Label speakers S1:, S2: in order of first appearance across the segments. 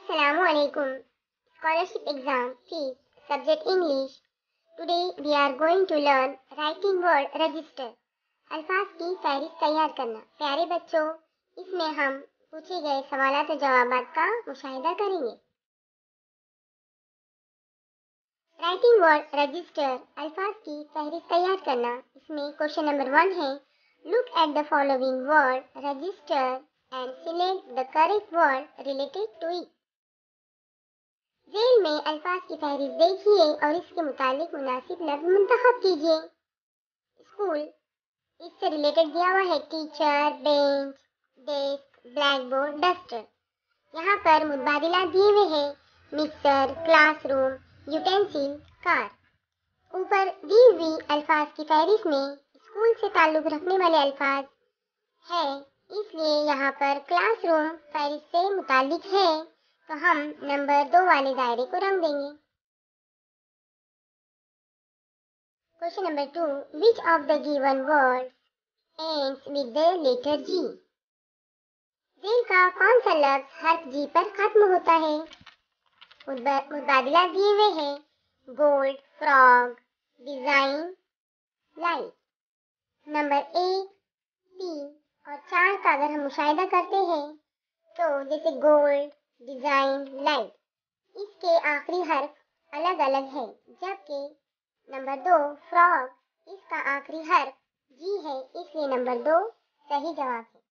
S1: Assalamualaikum. Scholarship exam fees. Subject English. Today we are going to learn writing word register. अल्फाज की फहरिस्त तैयार करना। प्यारे बच्चों, इसमें हम पूछे गए सवालात और जवाबात का मुशाहिदा करेंगे। राइटिंग वर्ड रजिस्टर, अल्फाज की फहरिस्त तैयार करना। इसमें क्वेश्चन नंबर 1 है, look at the following word register and select the correct word related to it. जेल में अल्फाज की फहरिस्त देखिए और इसके मुतालिक मुनासिब लफ्ज मुंतखब कीजिए। स्कूल, इससे रिलेटेड दिया हुआ है teacher, bench, desk, blackboard, duster. यहाँ पर मुतबादिला दिए हुए हैं मिक्सर, क्लासरूम, यूटेंसिल, कार। ऊपर दी हुई अल्फाज की फहरिस्त में स्कूल से ताल्लुक रखने वाले अल्फाज है, इसलिए यहाँ पर क्लासरूम फहरिस्त से मुतालिक है, तो हम नंबर 2 वाले दायरे को रंग देंगे। Question number 2, which of the given words ends with the letter G. जेल का कौन सा लफ्ज हर्फ जी पर खत्म होता है? मुतबादिला दिए हुए हैं gold, frog, design, light. Number 1, 3 और 4 का अगर हम मुशाहिदा करते हैं तो जैसे गोल्ड, डिजाइन, लाइट, इसके आखिरी हर्फ अलग अलग है, जबकि नंबर 2 फ्रॉग, इसका आखिरी हर्फ जी है, इसलिए नंबर 2 सही जवाब है।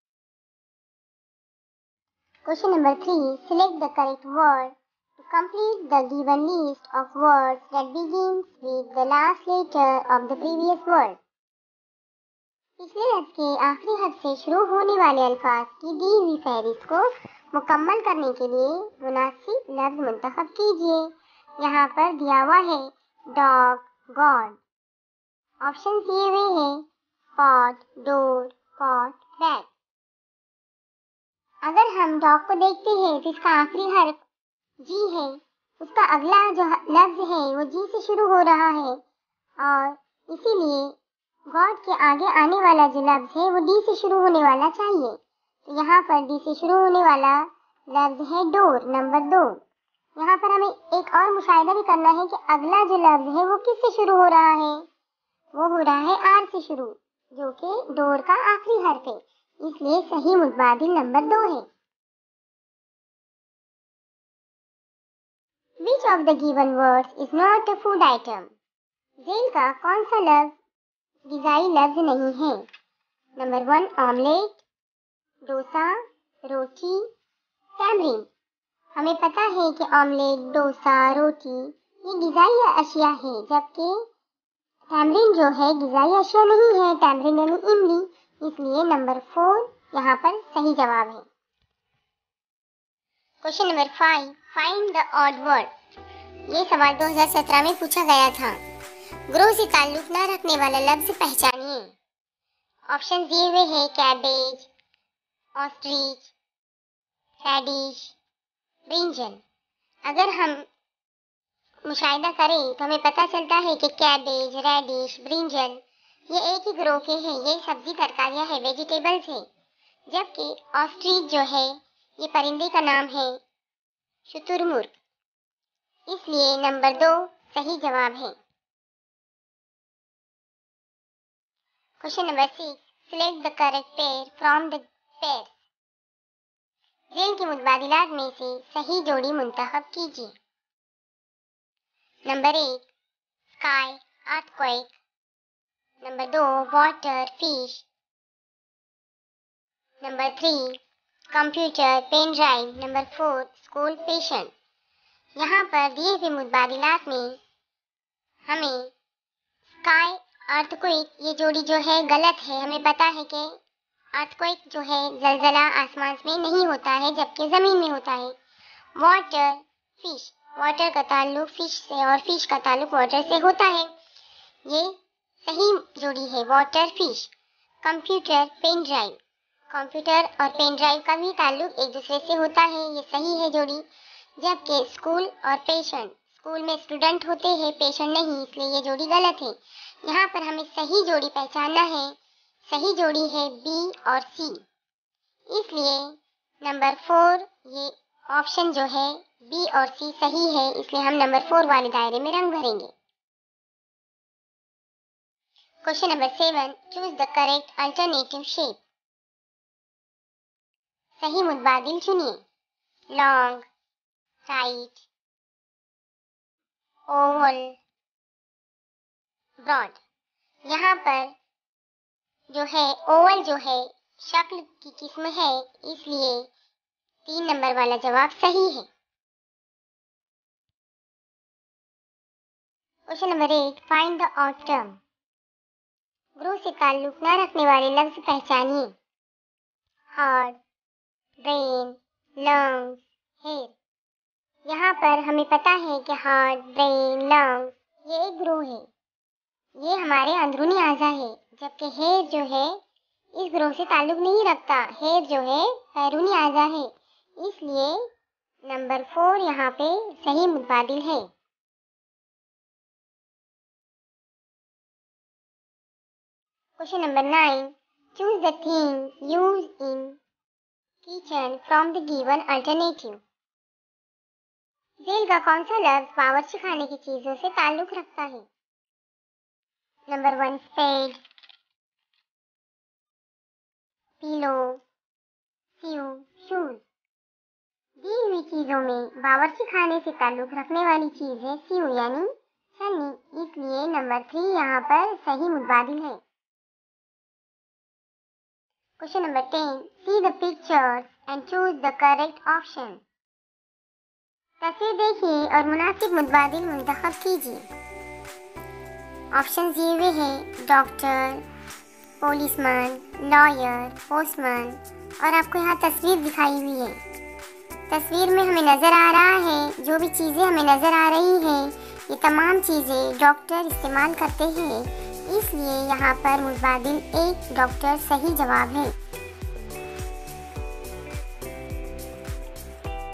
S1: Question number 3, select the correct word to complete the given list of words that begins with the last letter of the previous word. पिछले लफ्ज के आखिरी हर्फ से शुरू होने वाले अल्फाज की दी हुई फहरिस्त को मुकम्मल करने के लिए मुनासिब लफ्ज मुंतखब कीजिए। यहाँ पर दिया हुआ है डॉग, गॉड। ऑप्शन दिए हुए हैं पॉट, डोर, पॉट, बैग। अगर हम डॉग को देखते हैं तो इसका आखिरी हर्फ जी है, उसका अगला जो लफ्ज है वो जी से शुरू हो रहा है, और इसीलिए गॉड के आगे आने वाला जो लफ्ज है वो डी से शुरू होने वाला चाहिए। तो यहाँ पर डी से शुरू होने वाला लफ्ज है डोर, नंबर 2। यहाँ पर हमें एक और मुशाहिदा भी करना है कि अगला जो लफ्ज है वो किससे शुरू हो रहा है? वो हो रहा है आर से शुरू, जो कि डोर का आखिरी हर्फ है, इसलिए सही मुतबादिल नंबर 2 है। Which of the given words is not a food item? जेल का कौन सा लफ्ज ग़िज़ाई लफ्ज नहीं है? Number 1 omelette, dosa, roti, tamarind. हमें पता है कि ऑमलेट, डोसा, रोटी ये ग़िज़ाई अशिया है, जबकि टैमरिन जो है ग़िज़ाई अशिया नहीं है, टैमरिन यानी इमली, इसलिए नंबर 4 यहाँ पर सही जवाब है। Question number 5, find the odd word. ये सवाल 2017 में पूछा गया था। ग्रो से ताल्लुक न रखने वाला लफ्ज पहचानिए। ऑप्शन दिए हुए हैं कैबेज, ऑस्ट्रिच, रेडिश, ब्रिंजल। अगर हम मुशाहिदा करें तो हमें पता चलता है कि कैबेज, रेडिश, ब्रिंजल ये एक ही ग्रोह के हैं, ये सब्जी तरकारियां है, वेजिटेबल्स है, जबकि ऑस्ट्रिच जो है ये परिंदे का नाम है, शुतुरमुर्ग, इसलिए नंबर 2 सही जवाब है। Question number 6, select the correct pair from the pair. जेल के मुतबादिलात में से सही जोड़ी मुंतखब कीजिए। Number 1 sky, earthquake. Number 2 water, fish. Number 3 computer, pen drive. Number 4 school, patient. यहाँ पर दिए हुए मुतबादिलात में हमें स्काई, अर्थक्वेक ये जोड़ी जो है गलत है। हमें पता है कि अर्थक्वेक जो है जलजला आसमान में नहीं होता है, जबकि जमीन में होता है। वाटर, फिश, वाटर का ताल्लुक फिश से और फिश का ताल्लुक वाटर से होता है, ये सही जोड़ी है, water, fish. Computer, pen drive, computer और पेन ड्राइव का भी ताल्लुक एक दूसरे से होता है, ये सही है जोड़ी। जबकि स्कूल और पेशेंट, स्कूल में स्टूडेंट होते हैं, पेशेंट नहीं, इसलिए ये जोड़ी गलत है। यहाँ पर हमें सही जोड़ी पहचानना है, सही जोड़ी है बी और सी, इसलिए नंबर 4 ये ऑप्शन जो है बी और सी सही है, इसलिए हम नंबर 4 वाले दायरे में रंग भरेंगे। Question number 7, choose the correct alternative shape. सही मुतबादिल चुनिए। Long, tight, oval, broad. यहाँ पर जो है ओवल जो है शक्ल की किस्म है, इसलिए 3 नंबर वाला जवाब सही है। Question number 8, find the odd term. Group से ताल्लुक न रखने वाले लफ्ज पहचानिए। Heart, brain, lungs, hair. यहाँ पर हमें पता है कि हार्ट, ब्रेन, लंग्स ये एक ग्रुप है, ये हमारे अंदरूनी आज़ा है, जबकि हेयर जो है इस ग्रुप से ताल्लुक नहीं रखता। हेयर जो है बैरूनी आज़ा है, इसलिए नंबर 4 यहाँ पे सही मुतबादिल है। Question number 9, choose the thing use in kitchen from the given alternative. जेल का कौन सा लफ्ज बावर्ची खाने की चीजों से ताल्लुक रखता है? Number 1, spade, pillow, sieve, shoes. दी हुई चीजों में बावर्ची खाने से ताल्लुक रखने वाली चीज है सीव यानी छन्नी, इसलिए नंबर 3 यहाँ पर सही मुतबादिल है। Question number 10, see the pictures and choose the correct option. तस्वीर देखिए और मुनासिब मुतबादिल मुंतखब कीजिए। ऑप्शन दिए हुए हैं डॉक्टर, पुलिसमैन, लॉयर, पोस्टमैन, और आपको यहाँ तस्वीर दिखाई हुई है। तस्वीर में हमें नज़र आ रहा है, जो भी चीज़ें हमें नज़र आ रही हैं ये तमाम चीज़ें डॉक्टर इस्तेमाल करते हैं, इसलिए यहाँ पर मुतबादिल 1 डॉक्टर सही जवाब है।